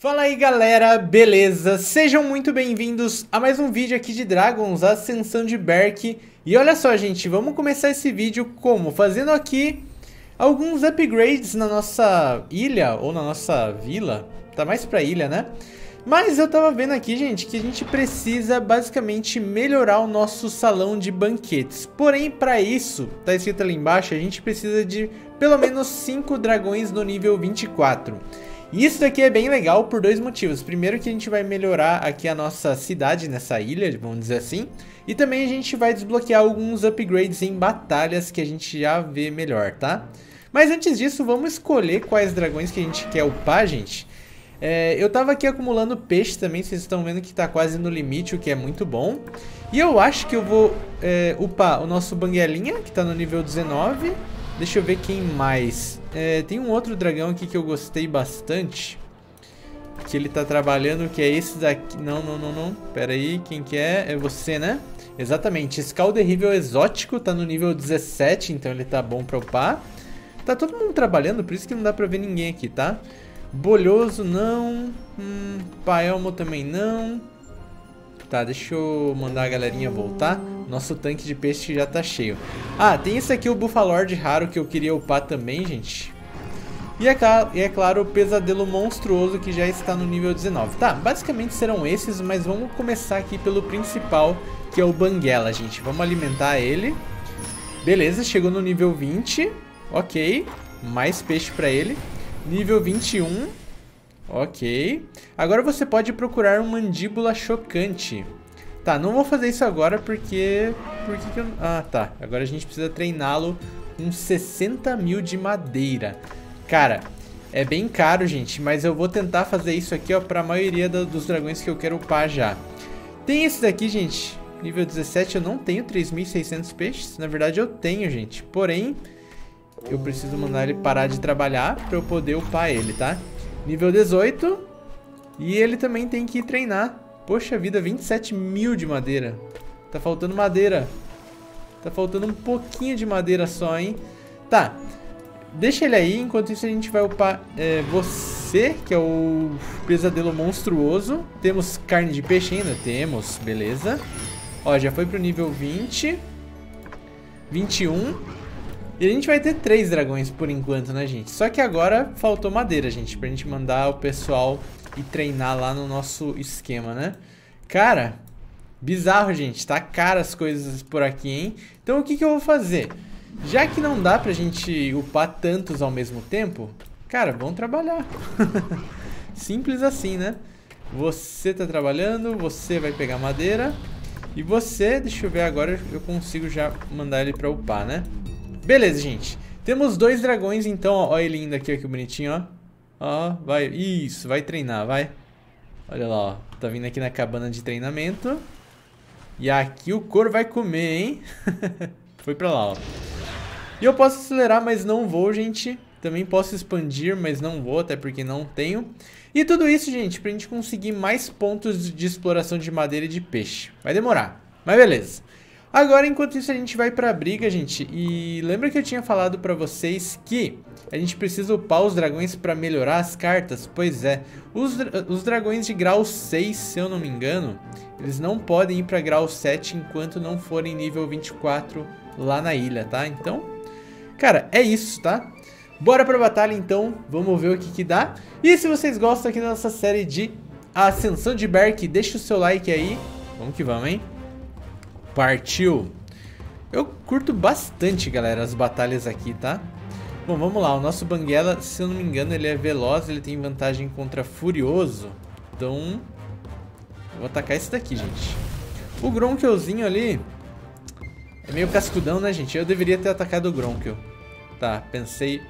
Fala aí galera, beleza? Sejam muito bem-vindos a mais um vídeo aqui de Dragons, Ascensão de Berk. E olha só gente, vamos começar esse vídeo como? Fazendo aqui alguns upgrades na nossa ilha, ou na nossa vila. Tá mais pra ilha, né? Mas eu tava vendo aqui, gente, que a gente precisa basicamente melhorar o nosso salão de banquetes. Porém, para isso, tá escrito ali embaixo, a gente precisa de pelo menos 5 dragões no nível 24. E isso daqui é bem legal por dois motivos. Primeiro que a gente vai melhorar aqui a nossa cidade nessa ilha, vamos dizer assim. E também a gente vai desbloquear alguns upgrades em batalhas que a gente já vê melhor, tá? Mas antes disso, vamos escolher quais dragões que a gente quer upar, gente. Eu tava aqui acumulando peixe também, vocês estão vendo que tá quase no limite, o que é muito bom. E eu acho que eu vou upar o nosso Banguelinha, que tá no nível 19. Deixa eu ver quem mais. Tem um outro dragão aqui que eu gostei bastante, que ele tá trabalhando, que é esse daqui. Não. Pera aí, quem que é? É você, né? Exatamente, Scalderrível Exótico, tá no nível 17, então ele tá bom pra upar. Tá todo mundo trabalhando, por isso que não dá pra ver ninguém aqui, tá? Bolhoso não, Paelmo também não. Tá, deixa eu mandar a galerinha voltar. Nosso tanque de peixe já tá cheio. Ah, tem esse aqui, o Bufalord raro, que eu queria upar também, gente. E é claro, o Pesadelo Monstruoso, que já está no nível 19. Tá, basicamente serão esses, mas vamos começar aqui pelo principal, que é o Banguela, gente. Vamos alimentar ele. Beleza, chegou no nível 20. Ok, mais peixe pra ele. Nível 21. Ok. Agora você pode procurar um Mandíbula Chocante. Tá, não vou fazer isso agora porque... Ah, tá. Agora a gente precisa treiná-lo com 60 mil de madeira. Cara, é bem caro, gente. Mas eu vou tentar fazer isso aqui, ó, pra maioria dos dragões que eu quero upar já. Tem esse daqui, gente. Nível 17 eu não tenho 3.600 peixes. Na verdade eu tenho, gente. Porém... eu preciso mandar ele parar de trabalhar pra eu poder upar ele, tá? Nível 18. E ele também tem que treinar. Poxa vida, 27 mil de madeira. Tá faltando madeira. Tá faltando um pouquinho de madeira só, hein? Tá. Deixa ele aí, enquanto isso a gente vai upar você, que é o Pesadelo Monstruoso. Temos carne de peixe ainda? Temos, beleza. Ó, já foi pro nível 20. 21. E a gente vai ter 3 dragões por enquanto, né, gente? Só que agora faltou madeira, gente, pra gente mandar o pessoal ir treinar lá no nosso esquema, né? Cara, bizarro, gente. Tá caro as coisas por aqui, hein? Então o que que eu vou fazer? Já que não dá pra gente upar tantos ao mesmo tempo, cara, vamos trabalhar. Simples assim, né? Você tá trabalhando, você vai pegar madeira. E você, deixa eu ver agora, eu consigo já mandar ele pra upar, né? Beleza, gente. Temos 2 dragões, então, ó. Olha ele indo aqui, ó, que bonitinho, ó. Ó, vai. Isso, vai treinar, vai. Olha lá, ó. Tá vindo aqui na cabana de treinamento. E aqui o couro vai comer, hein? Foi pra lá, ó. E eu posso acelerar, mas não vou, gente. Também posso expandir, mas não vou, até porque não tenho. E tudo isso, gente, pra gente conseguir mais pontos de exploração de madeira e de peixe. Vai demorar, mas beleza. Agora, enquanto isso, a gente vai pra briga, gente. E lembra que eu tinha falado pra vocês que a gente precisa upar os dragões pra melhorar as cartas? Pois é, os dragões de grau 6, se eu não me engano, eles não podem ir pra grau 7 enquanto não forem nível 24 lá na ilha, tá? Então, cara, é isso, tá? Bora pra batalha, então. Vamos ver o que que dá. E se vocês gostam aqui da nossa série de Ascensão de Berk, deixa o seu like aí. Vamos que vamos, hein? Partiu! Eu curto bastante, galera, as batalhas aqui, tá? Bom, vamos lá. O nosso Banguela, se eu não me engano, ele é veloz. Ele tem vantagem contra Furioso. Então, vou atacar esse daqui, gente. O Gronkelzinho ali é meio cascudão, né, gente? Eu deveria ter atacado o Gronkel. Tá, pensei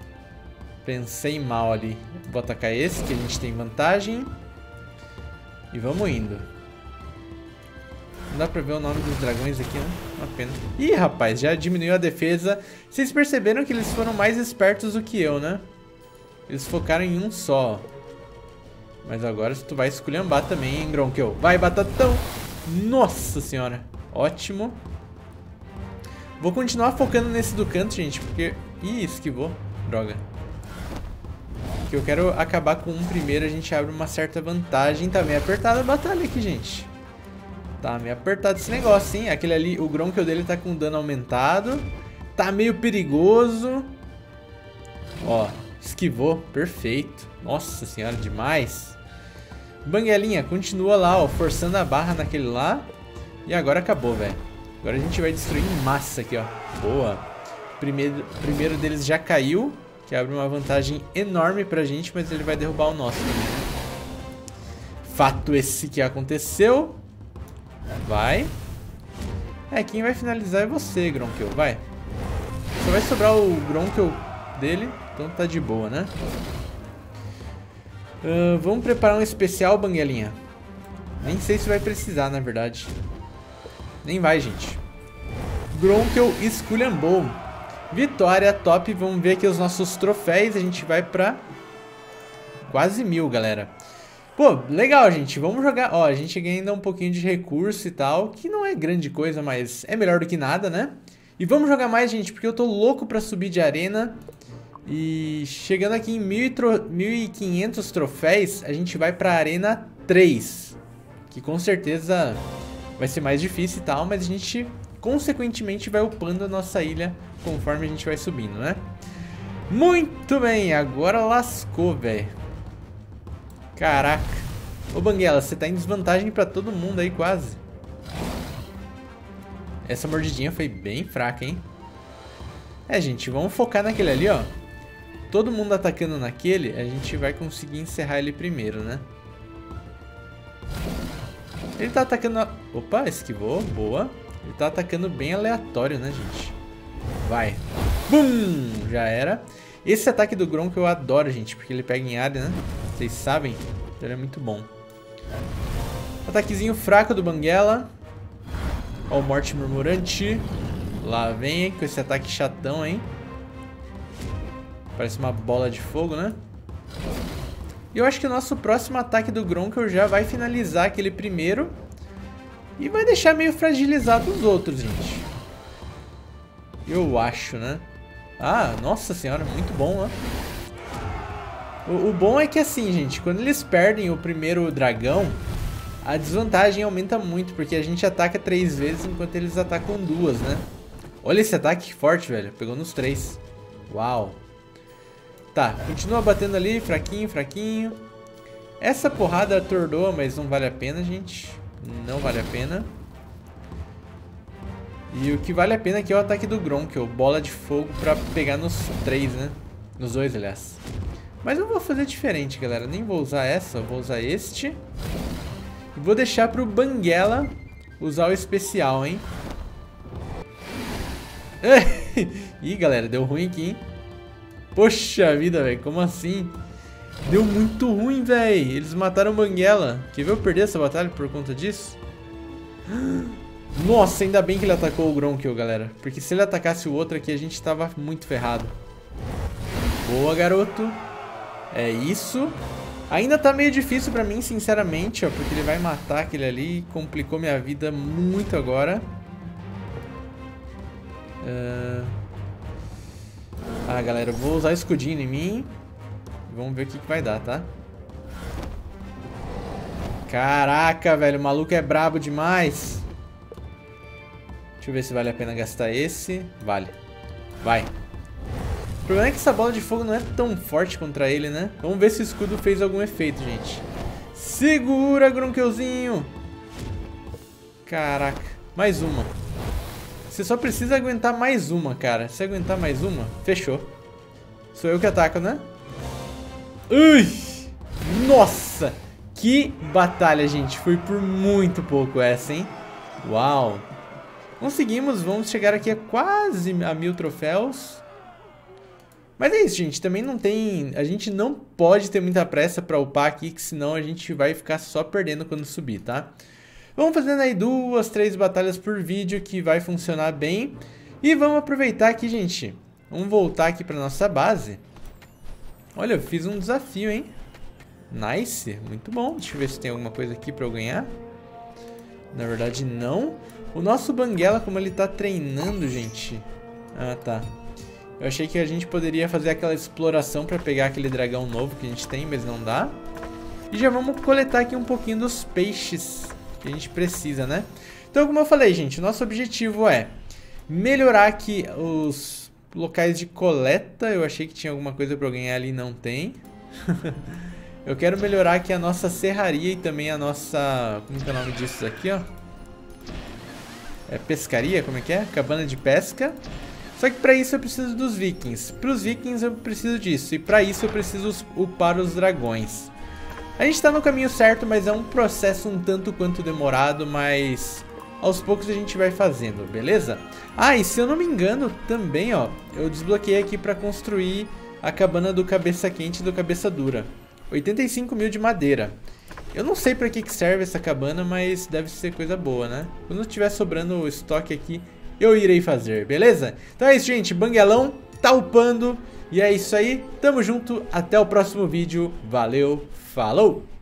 mal ali. Vou atacar esse, que a gente tem vantagem. E vamos indo. Não dá pra ver o nome dos dragões aqui, né? Uma pena. Ih, rapaz, já diminuiu a defesa. Vocês perceberam que eles foram mais espertos do que eu, né? Eles focaram em um só. Mas agora tu vai esculhambar também, hein, Gronkel? Vai, batatão! Nossa senhora! Ótimo. Vou continuar focando nesse do canto, gente, porque... Ih, esquivou. Droga. porque eu quero acabar com um primeiro, a gente abre uma certa vantagem. Tá meio apertada a batalha aqui, gente. Tá meio apertado esse negócio, hein? Aquele ali, o Gronkel dele tá com dano aumentado. Tá meio perigoso. Ó, esquivou, perfeito. Nossa senhora, demais. Banguelinha, continua lá, ó, forçando a barra naquele lá. E agora acabou, velho. Agora a gente vai destruir em massa aqui, ó. Boa. Primeiro deles já caiu, que abre uma vantagem enorme pra gente, mas ele vai derrubar o nosso também, né? Fato esse que aconteceu. Vai. Quem vai finalizar é você, Gronkel, vai. Só vai sobrar o Gronkel dele, então tá de boa, né? Vamos preparar um especial, Banguelinha. Nem sei se vai precisar, na verdade. Nem vai, gente. Gronkel esculhambou. Vitória, top. Vamos ver aqui os nossos troféus. A gente vai pra quase 1000, galera. Pô, legal, gente. Vamos jogar. Ó, a gente ganha ainda um pouquinho de recurso e tal, que não é grande coisa, mas é melhor do que nada, né? E vamos jogar mais, gente, porque eu tô louco pra subir de arena. E chegando aqui em 1500 troféus, a gente vai pra arena 3. Que com certeza vai ser mais difícil e tal, mas a gente consequentemente vai upando a nossa ilha conforme a gente vai subindo, né? Muito bem, agora lascou, velho. Caraca. Ô, Banguela, você tá em desvantagem pra todo mundo aí, quase. Essa mordidinha foi bem fraca, hein? Gente, vamos focar naquele ali, ó. Todo mundo atacando naquele, a gente vai conseguir encerrar ele primeiro, né? Ele tá atacando... Opa, esquivou, boa. Ele tá atacando bem aleatório, né, gente? Vai. Bum! Já era. Esse ataque do Gronkel eu adoro, gente, porque ele pega em área, né? Vocês sabem? Então ele é muito bom. Ataquezinho fraco do Banguela. Ó o Morte Murmurante. Lá vem com esse ataque chatão, hein? Parece uma bola de fogo, né? E eu acho que o nosso próximo ataque do Gronkel já vai finalizar aquele primeiro. E vai deixar meio fragilizado os outros, gente. Eu acho, né? Ah, nossa senhora, muito bom, né? O bom é que assim, gente, quando eles perdem o primeiro dragão, a desvantagem aumenta muito, porque a gente ataca 3 vezes enquanto eles atacam 2, né? Olha esse ataque forte, velho. Pegou nos 3. Uau. Tá, continua batendo ali, fraquinho, fraquinho. Essa porrada atordoa, mas não vale a pena, gente. Não vale a pena. E o que vale a pena aqui é o ataque do Gronkel. Bola de fogo pra pegar nos 3, né? Nos 2, aliás. Mas eu vou fazer diferente, galera. Nem vou usar essa, eu vou usar este. E vou deixar pro Banguela usar o especial, hein? Ih, galera, deu ruim aqui, hein? Poxa vida, velho, como assim? Deu muito ruim, velho. Eles mataram o Banguela. Quer ver eu perder essa batalha por conta disso? Nossa, ainda bem que ele atacou o Gronkel, galera. Porque se ele atacasse o outro aqui, a gente tava muito ferrado. Boa, garoto. É isso. Ainda tá meio difícil pra mim, sinceramente, ó. Porque ele vai matar aquele ali. Complicou minha vida muito agora. Ah, galera, eu vou usar escudinho em mim. Vamos ver o que vai dar, tá? Caraca, velho, o maluco é brabo demais. Deixa eu ver se vale a pena gastar esse. Vale. Vai. O problema é que essa bola de fogo não é tão forte contra ele, né? Vamos ver se o escudo fez algum efeito, gente. Segura, Gronkelzinho. Caraca. Mais uma. Você só precisa aguentar mais uma, cara. Se aguentar mais uma, fechou. Sou eu que ataco, né? Ui! Nossa! Que batalha, gente. Foi por muito pouco essa, hein? Uau! Conseguimos. Vamos chegar aqui a quase a 1000 troféus. Mas é isso, gente. Também não tem... A gente não pode ter muita pressa pra upar aqui, que senão a gente vai ficar só perdendo quando subir, tá? Vamos fazendo aí 2, 3 batalhas por vídeo, que vai funcionar bem. E vamos aproveitar aqui, gente. Vamos voltar aqui pra nossa base. Olha, eu fiz um desafio, hein? Nice, muito bom. Deixa eu ver se tem alguma coisa aqui pra eu ganhar. Na verdade, não. O nosso Banguela, como ele tá treinando, gente... Ah, tá. Eu achei que a gente poderia fazer aquela exploração para pegar aquele dragão novo que a gente tem, mas não dá. E já vamos coletar aqui um pouquinho dos peixes que a gente precisa, né? Então, como eu falei, gente, o nosso objetivo é melhorar aqui os locais de coleta. Eu achei que tinha alguma coisa para eu ganhar ali, não tem. Eu quero melhorar aqui a nossa serraria e também a nossa... Como que é o nome disso aqui, ó? É pescaria, como é que é? Cabana de pesca. Só que para isso eu preciso dos vikings. Para os vikings eu preciso disso. E para isso eu preciso upar os dragões. A gente está no caminho certo, mas é um processo um tanto quanto demorado, mas aos poucos a gente vai fazendo, beleza? Ah, e se eu não me engano também, ó, eu desbloqueei aqui para construir a cabana do cabeça quente e do cabeça dura. 85 mil de madeira. Eu não sei para que serve essa cabana, mas deve ser coisa boa, né? Quando estiver sobrando o estoque aqui, eu irei fazer, beleza? Então é isso, gente. Banguelão tá upando. E é isso aí. Tamo junto. Até o próximo vídeo. Valeu. Falou!